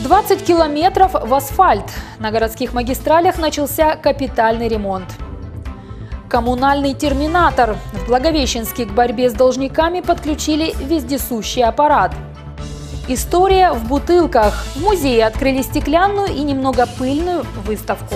20 километров в асфальт. На городских магистралях начался капитальный ремонт. Коммунальный терминатор. В Благовещенске к борьбе с должниками подключили вездесущий аппарат. История в бутылках. В музее открыли стеклянную и немного пыльную выставку.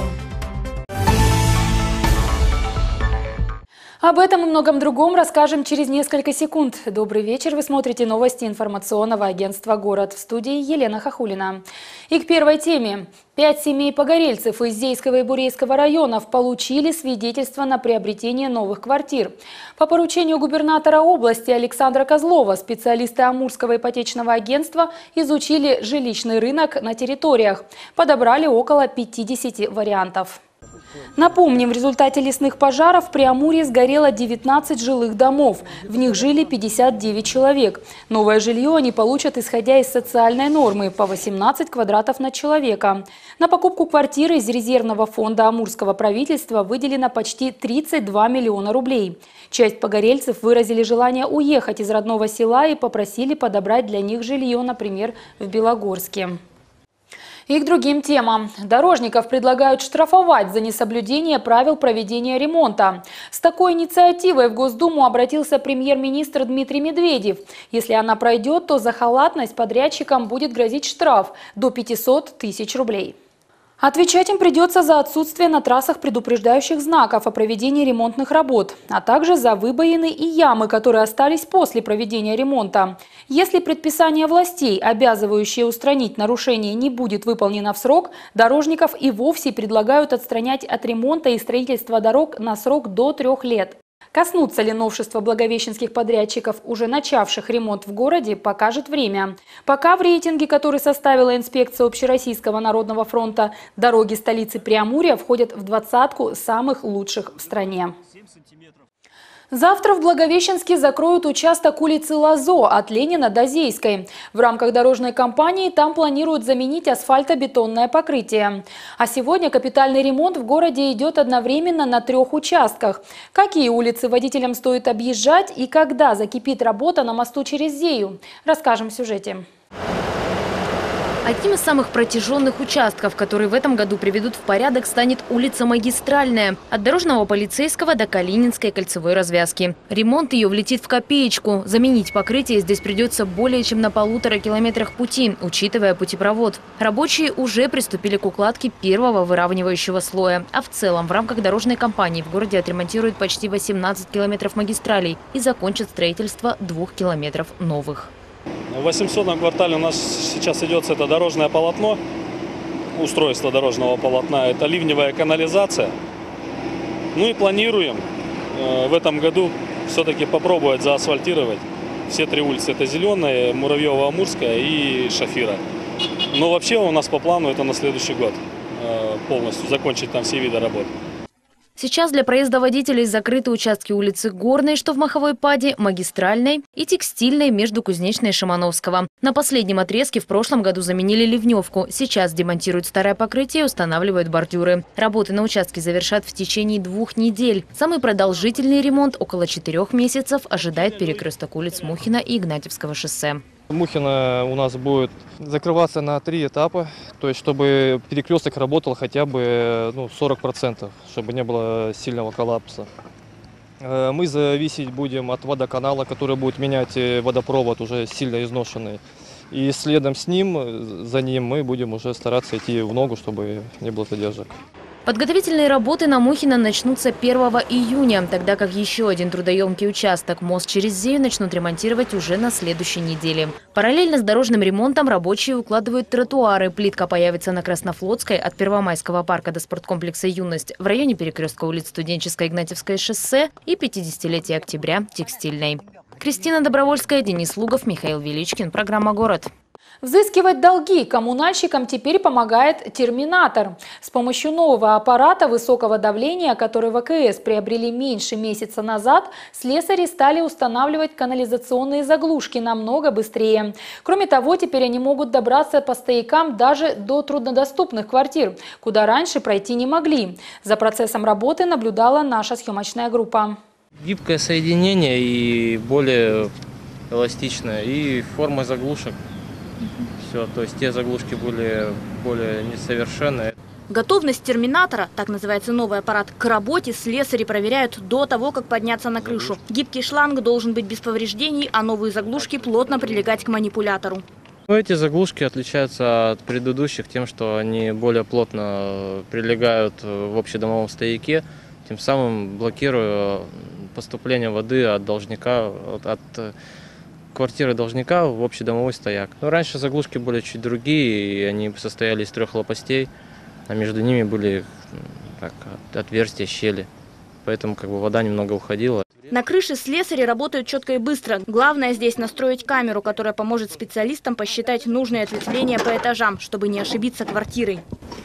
Об этом и многом другом расскажем через несколько секунд. Добрый вечер. Вы смотрите новости информационного агентства «Город». В студии Елена Хохулина. И к первой теме. 5 семей погорельцев из Зейского и Бурейского районов получили свидетельство на приобретение новых квартир. По поручению губернатора области Александра Козлова специалисты Амурского ипотечного агентства изучили жилищный рынок на территориях. Подобрали около 50 вариантов. Напомним, в результате лесных пожаров при Амуре сгорело 19 жилых домов. В них жили 59 человек. Новое жилье они получат, исходя из социальной нормы, по 18 квадратов на человека. На покупку квартиры из резервного фонда амурского правительства выделено почти 32 миллиона рублей. Часть погорельцев выразили желание уехать из родного села и попросили подобрать для них жилье, например, в Белогорске. И к другим темам. Дорожников предлагают штрафовать за несоблюдение правил проведения ремонта. С такой инициативой в Госдуму обратился премьер-министр Дмитрий Медведев. Если она пройдет, то за халатность подрядчикам будет грозить штраф до 500 тысяч рублей. Отвечать им придется за отсутствие на трассах предупреждающих знаков о проведении ремонтных работ, а также за выбоины и ямы, которые остались после проведения ремонта. Если предписание властей, обязывающее устранить нарушение, не будет выполнено в срок, дорожников и вовсе предлагают отстранять от ремонта и строительства дорог на срок до 3 лет. Коснутся ли новшества благовещенских подрядчиков, уже начавших ремонт в городе, покажет время. Пока в рейтинге, который составила инспекция Общероссийского народного фронта, дороги столицы Преамурья входят в 20-ку самых лучших в стране. Завтра в Благовещенске закроют участок улицы Лазо от Ленина до Зейской. В рамках дорожной кампании там планируют заменить асфальтобетонное покрытие. А сегодня капитальный ремонт в городе идет одновременно на 3 участках. Какие улицы водителям стоит объезжать и когда закипит работа на мосту через Зею, расскажем в сюжете. Одним из самых протяженных участков, которые в этом году приведут в порядок, станет улица Магистральная. От Дорожного полицейского до Калининской кольцевой развязки. Ремонт ее влетит в копеечку. Заменить покрытие здесь придется более чем на 1,5 километрах пути, учитывая путепровод. Рабочие уже приступили к укладке первого выравнивающего слоя. А в целом в рамках дорожной кампании в городе отремонтируют почти 18 километров магистралей и закончат строительство 2 километров новых. В 800-м квартале у нас сейчас идет это дорожное полотно, устройство дорожного полотна, это ливневая канализация. Ну и планируем в этом году все-таки попробовать заасфальтировать все 3 улицы. Это Зеленая, Муравьева-Амурская и Шафира. Но вообще у нас по плану это на следующий год полностью закончить там все виды работ. Сейчас для проезда водителей закрыты участки улицы Горной, что в Маховой Паде, Магистральной и Текстильной между Кузнечной и Шимановского. На последнем отрезке в прошлом году заменили ливневку. Сейчас демонтируют старое покрытие и устанавливают бордюры. Работы на участке завершат в течение 2 недель. Самый продолжительный ремонт, около 4 месяцев, ожидает перекресток улиц Мухина и Игнатьевского шоссе. Мухина у нас будет закрываться на 3 этапа, то есть чтобы перекресток работал хотя бы 40%, чтобы не было сильного коллапса. Мы зависеть будем от водоканала, который будет менять водопровод, уже сильно изношенный. И следом с ним, за ним мы будем уже стараться идти в ногу, чтобы не было задержек. Подготовительные работы на Мухина начнутся 1 июня, тогда как еще один трудоемкий участок, мост через Зею, начнут ремонтировать уже на следующей неделе. Параллельно с дорожным ремонтом рабочие укладывают тротуары. Плитка появится на Краснофлотской от Первомайского парка до спорткомплекса «Юность», в районе перекрестка улиц Студенческое, Игнатьевское шоссе и 50-летия октября Текстильной. Кристина Добровольская, Денис Лугов, Михаил Величкин. Программа «Город». Взыскивать долги коммунальщикам теперь помогает терминатор. С помощью нового аппарата высокого давления, который ВКС приобрели меньше месяца назад, слесари стали устанавливать канализационные заглушки намного быстрее. Кроме того, теперь они могут добраться по стоякам даже до труднодоступных квартир, куда раньше пройти не могли. За процессом работы наблюдала наша съемочная группа. Гибкое соединение и более эластичное, и форма заглушек. все. То есть те заглушки были более несовершенные. Готовность терминатора, так называется новый аппарат, к работе слесари проверяют до того, как подняться на крышу. Гибкий шланг должен быть без повреждений, а новые заглушки плотно прилегать к манипулятору. Эти заглушки отличаются от предыдущих тем, что они более плотно прилегают в общедомовом стояке, тем самым блокируя поступление воды от должника, от квартиры должника в общедомовой стояк. Но раньше заглушки были чуть другие, и они состояли из 3 лопастей, а между ними были отверстия, щели. Поэтому вода немного уходила. На крыше слесари работают четко и быстро. Главное здесь настроить камеру, которая поможет специалистам посчитать нужные ответвления по этажам, чтобы не ошибиться квартирой.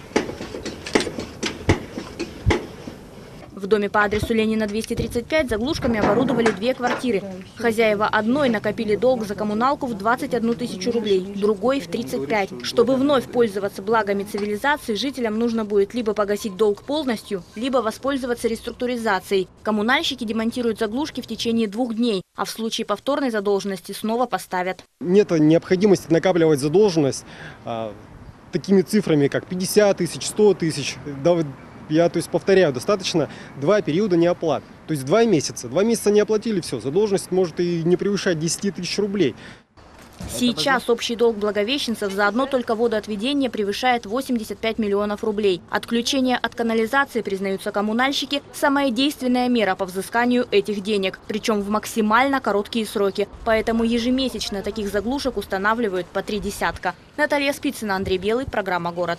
В доме по адресу Ленина 235 заглушками оборудовали 2 квартиры. Хозяева одной накопили долг за коммуналку в 21 тысячу рублей, другой в 35. Чтобы вновь пользоваться благами цивилизации, жителям нужно будет либо погасить долг полностью, либо воспользоваться реструктуризацией. Коммунальщики демонтируют заглушки в течение 2 дней, а в случае повторной задолженности снова поставят. Нет необходимости накапливать задолженность такими цифрами, как 50 тысяч, 100 тысяч. Я повторяю, достаточно 2 периода неоплат. То есть 2 месяца. 2 месяца не оплатили, все. Задолженность может и не превышать 10 тысяч рублей. Сейчас общий долг благовещенцев за одно только водоотведение превышает 85 миллионов рублей. Отключение от канализации, признаются коммунальщики, самая действенная мера по взысканию этих денег. Причем в максимально короткие сроки. Поэтому ежемесячно таких заглушек устанавливают по 3 десятка. Наталья Спицына, Андрей Белый, программа «Город».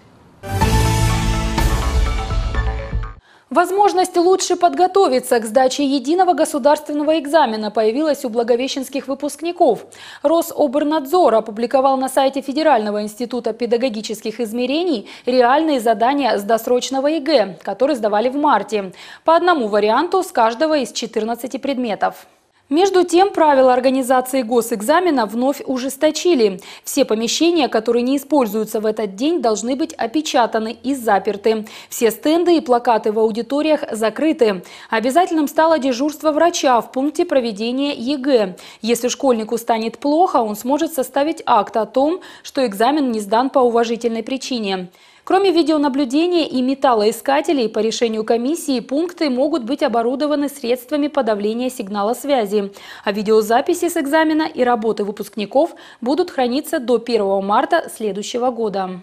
Возможность лучше подготовиться к сдаче единого государственного экзамена появилась у благовещенских выпускников. Рособорнадзор опубликовал на сайте Федерального института педагогических измерений реальные задания с досрочного ЕГЭ, которые сдавали в марте, по одному варианту с каждого из 14 предметов. Между тем, правила организации госэкзамена вновь ужесточили. Все помещения, которые не используются в этот день, должны быть опечатаны и заперты. Все стенды и плакаты в аудиториях закрыты. Обязательным стало дежурство врача в пункте проведения ЕГЭ. Если школьнику станет плохо, он сможет составить акт о том, что экзамен не сдан по уважительной причине. Кроме видеонаблюдения и металлоискателей, по решению комиссии пункты могут быть оборудованы средствами подавления сигнала связи. А видеозаписи с экзамена и работы выпускников будут храниться до 1 марта следующего года.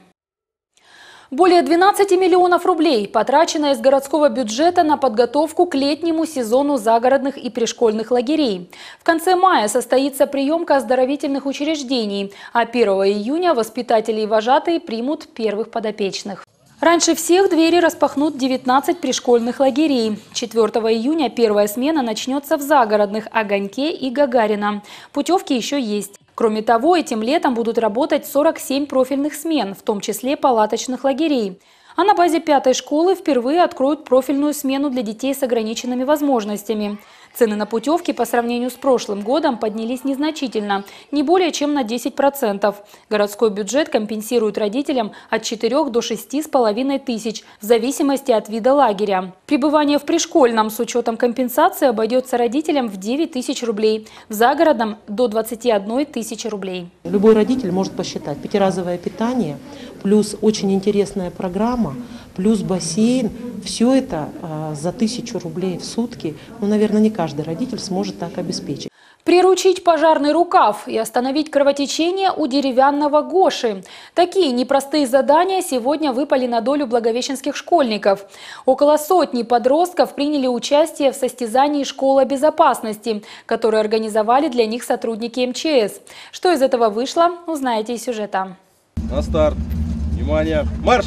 Более 12 миллионов рублей потрачено из городского бюджета на подготовку к летнему сезону загородных и пришкольных лагерей. В конце мая состоится приемка оздоровительных учреждений, а 1 июня воспитатели и вожатые примут первых подопечных. Раньше всех двери распахнут 19 пришкольных лагерей. 4 июня первая смена начнется в загородных Огоньке и Гагарина. Путевки еще есть. Кроме того, этим летом будут работать 47 профильных смен, в том числе палаточных лагерей. А на базе 5-й школы впервые откроют профильную смену для детей с ограниченными возможностями. Цены на путевки по сравнению с прошлым годом поднялись незначительно, не более чем на 10%. Городской бюджет компенсирует родителям от 4 до 6,5 тысяч в зависимости от вида лагеря. Пребывание в пришкольном с учетом компенсации обойдется родителям в 9 тысяч рублей, в загородном – до 21 тысячи рублей. Любой родитель может посчитать: 5-разовое питание, плюс очень интересная программа, плюс бассейн. Все это за 1000 рублей в сутки. Наверное, не каждый родитель сможет так обеспечить. Приручить пожарный рукав и остановить кровотечение у деревянного Гоши. Такие непростые задания сегодня выпали на долю благовещенских школьников. Около сотни подростков приняли участие в состязании «Школа безопасности», которое организовали для них сотрудники МЧС. Что из этого вышло, узнаете из сюжета. На старт. Внимание, марш!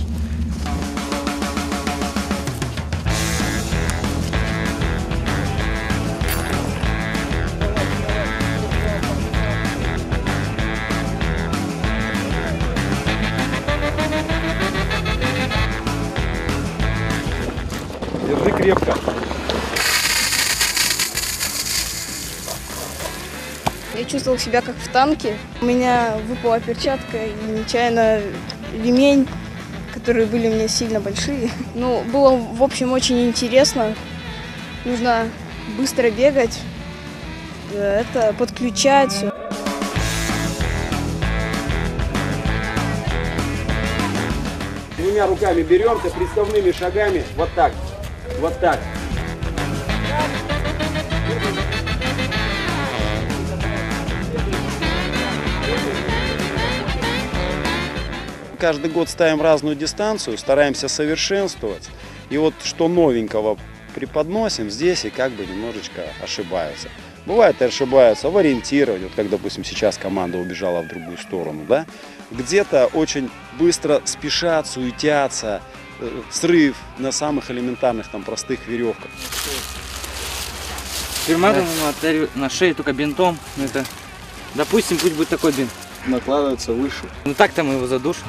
Держи крепко. Я чувствовал себя как в танке. У меня выпала перчатка и нечаянно ремень, которые были у меня сильно большие. Ну, было, в общем, очень интересно. Нужно быстро бегать, это подключать. двумя руками беремся, приставными шагами. Вот так. Вот так. Каждый год ставим разную дистанцию, стараемся совершенствовать. И вот что новенького преподносим здесь и как бы немножечко ошибаются. Бывает и ошибаются в ориентировании, вот как, допустим, сейчас команда убежала в другую сторону, да? Где-то очень быстро спешат, суетятся, срыв на самых элементарных, там, простых веревках. Приматываем на шею только бинтом, это, допустим, пусть будет такой бинт. Накладывается выше. Ну так-то мы его задушим.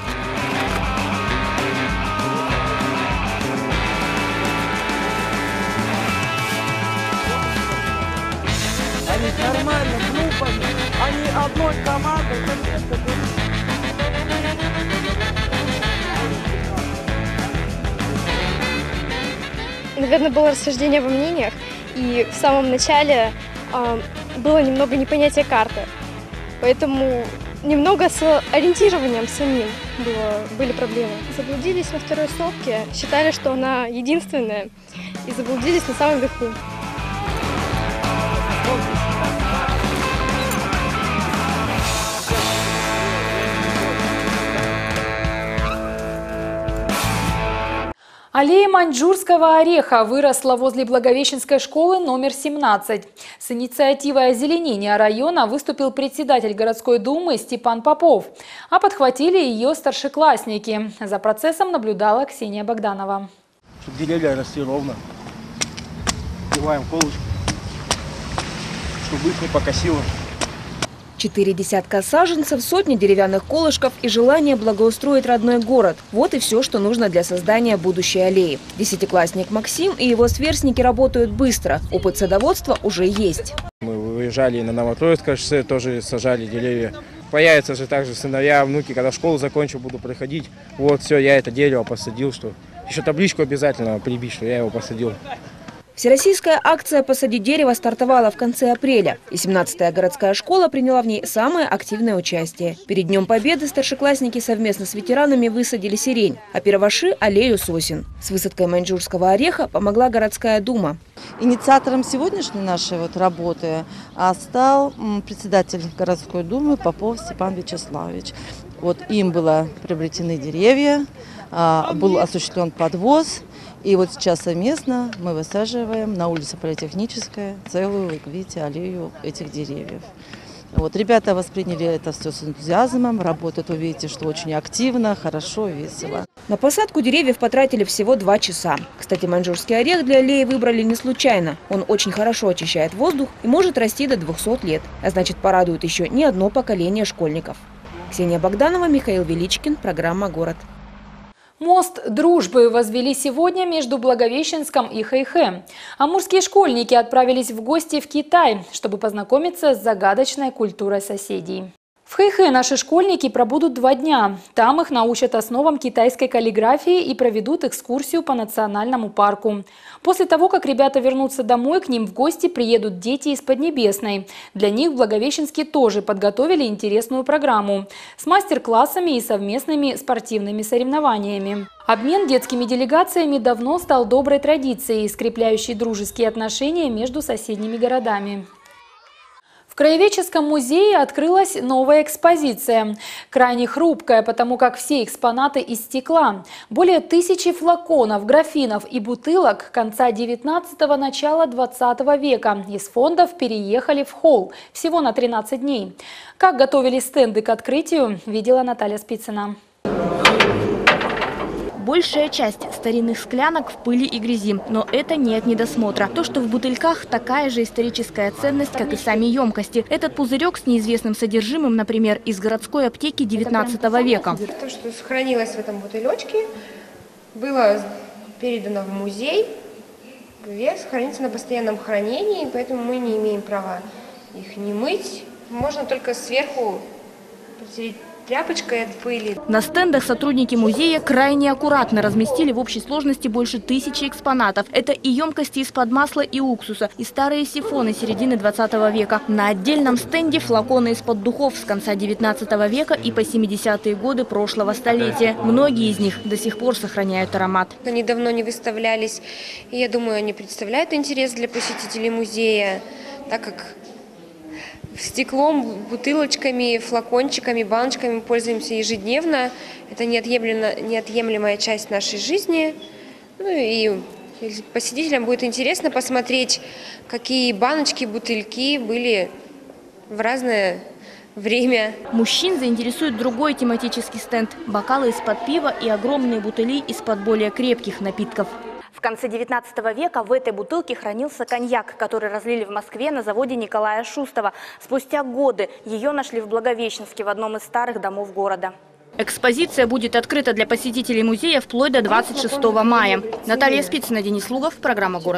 Они нормально, группами, они одной командой. Наверное, было расхождение во мнениях, и в самом начале было немного непонятия карты. Поэтому немного с ориентированием самим были проблемы. Заблудились на второй сопке, считали, что она единственная, и заблудились на самом верху. Аллея маньчжурского ореха выросла возле Благовещенской школы номер 17. С инициативой озеленения района выступил председатель городской думы Степан Попов, а подхватили ее старшеклассники. За процессом наблюдала Ксения Богданова. Чтобы деревья росли ровно, убиваем колышки, чтобы их не покосило. 4 десятка саженцев, сотни деревянных колышков и желание благоустроить родной город. Вот и все, что нужно для создания будущей аллеи. Десятиклассник Максим и его сверстники работают быстро. Опыт садоводства уже есть. Мы выезжали на Новотроицкое шоссе, тоже сажали деревья. Появятся же также сыновья, внуки, когда школу закончу, буду проходить. Вот все, я это дерево посадил, что еще табличку обязательно прибить, что я его посадил. Всероссийская акция «Посади дерево» стартовала в конце апреля, и 17-я городская школа приняла в ней самое активное участие. Перед Днем Победы старшеклассники совместно с ветеранами высадили сирень, а перваши – аллею сосен. С высадкой маньчжурского ореха помогла городская дума. Инициатором сегодняшней нашей работы стал председатель городской думы Попов Степан Вячеславович. Вот им были приобретены деревья, был осуществлен подвоз. И вот сейчас совместно мы высаживаем на улице Политехническая целую, вы видите, аллею этих деревьев. Вот, ребята восприняли это все с энтузиазмом, работают, вы видите, что очень активно, хорошо, весело. На посадку деревьев потратили всего 2 часа. Кстати, маньчжурский орех для аллеи выбрали не случайно. Он очень хорошо очищает воздух и может расти до 200 лет. А значит, порадует еще не одно поколение школьников. Ксения Богданова, Михаил Величкин, программа «Город». Мост дружбы возвели сегодня между Благовещенском и Хэйхэ. Амурские школьники отправились в гости в Китай, чтобы познакомиться с загадочной культурой соседей. В Хэйхэ наши школьники пробудут 2 дня. Там их научат основам китайской каллиграфии и проведут экскурсию по национальному парку. После того, как ребята вернутся домой, к ним в гости приедут дети из Поднебесной. Для них в Благовещенске тоже подготовили интересную программу с мастер-классами и совместными спортивными соревнованиями. Обмен детскими делегациями давно стал доброй традицией, скрепляющей дружеские отношения между соседними городами. В Краеведческом музее открылась новая экспозиция. Крайне хрупкая, потому как все экспонаты из стекла. Более 1000 флаконов, графинов и бутылок конца 19-го, начала 20 века из фондов переехали в холл всего на 13 дней. Как готовили стенды к открытию, видела Наталья Спицына. Большая часть старинных склянок в пыли и грязи, но это не от недосмотра. То, что в бутыльках, такая же историческая ценность, как и сами емкости. Этот пузырек с неизвестным содержимым, например, из городской аптеки 19 века. То, что сохранилось в этом бутылечке, было передано в музей. Вес хранится на постоянном хранении, поэтому мы не имеем права их не мыть. Можно только сверху протереть тряпочкой от пыли. На стендах сотрудники музея крайне аккуратно разместили в общей сложности больше 1000 экспонатов. Это и емкости из-под масла и уксуса, и старые сифоны середины 20 века. На отдельном стенде флаконы из-под духов с конца 19 века и по 70-е годы прошлого столетия. Многие из них до сих пор сохраняют аромат. Они давно не выставлялись, и я думаю, они представляют интерес для посетителей музея, так как стеклом, бутылочками, флакончиками, баночками пользуемся ежедневно. Это неотъемлемая часть нашей жизни. Ну и посетителям будет интересно посмотреть, какие баночки, бутыльки были в разное время. Мужчин заинтересует другой тематический стенд – бокалы из-под пива и огромные бутыли из-под более крепких напитков. В конце 19 века в этой бутылке хранился коньяк, который разлили в Москве на заводе Николая Шустова. Спустя годы ее нашли в Благовещенске, в одном из старых домов города. Экспозиция будет открыта для посетителей музея вплоть до 26 мая. Наталья Спицына, Денис Лугов, программа «Город».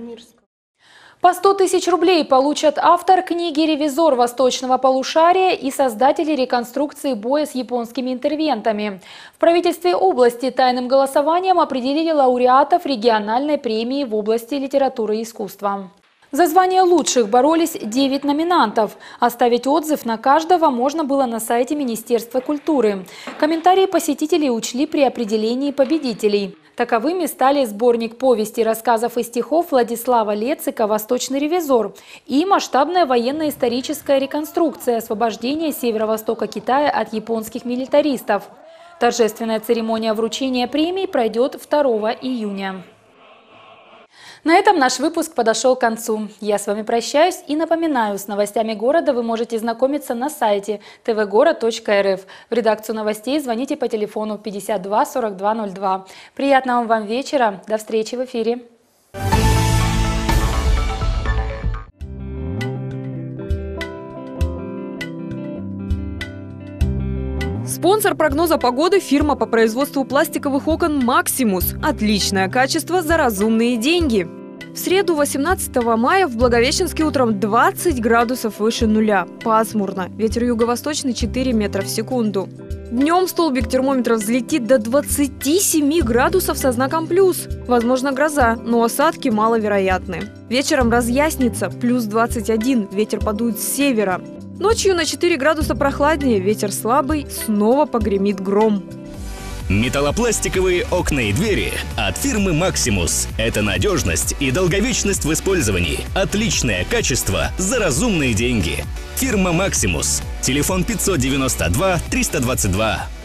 По 100 тысяч рублей получат автор книги «Ревизор Восточного полушария» и создатели реконструкции боя с японскими интервентами. В правительстве области тайным голосованием определили лауреатов региональной премии в области литературы и искусства. За звание лучших боролись 9 номинантов. Оставить отзыв на каждого можно было на сайте Министерства культуры. Комментарии посетителей учли при определении победителей. Таковыми стали сборник повестей, рассказов и стихов Владислава Лецика «Восточный ревизор» и масштабная военно-историческая реконструкция освобождения северо-востока Китая от японских милитаристов. Торжественная церемония вручения премий пройдет 2 июня. На этом наш выпуск подошел к концу. Я с вами прощаюсь и напоминаю, с новостями города вы можете знакомиться на сайте tvgorod.rf. В редакцию новостей звоните по телефону 52 42 02. Приятного вам вечера. До встречи в эфире. Спонсор прогноза погоды – фирма по производству пластиковых окон «Максимус». Отличное качество за разумные деньги. В среду 18 мая в Благовещенске утром 20 градусов выше нуля. Пасмурно. Ветер юго-восточный 4 метра в секунду. Днем столбик термометра взлетит до 27 градусов со знаком плюс. Возможно гроза, но осадки маловероятны. Вечером разъяснится плюс 21. Ветер подует с севера. Ночью на 4 градуса прохладнее, ветер слабый, снова погремит гром. Металлопластиковые окна и двери от фирмы «Максимус». Это надежность и долговечность в использовании. Отличное качество за разумные деньги. Фирма «Максимус». Телефон 592 322.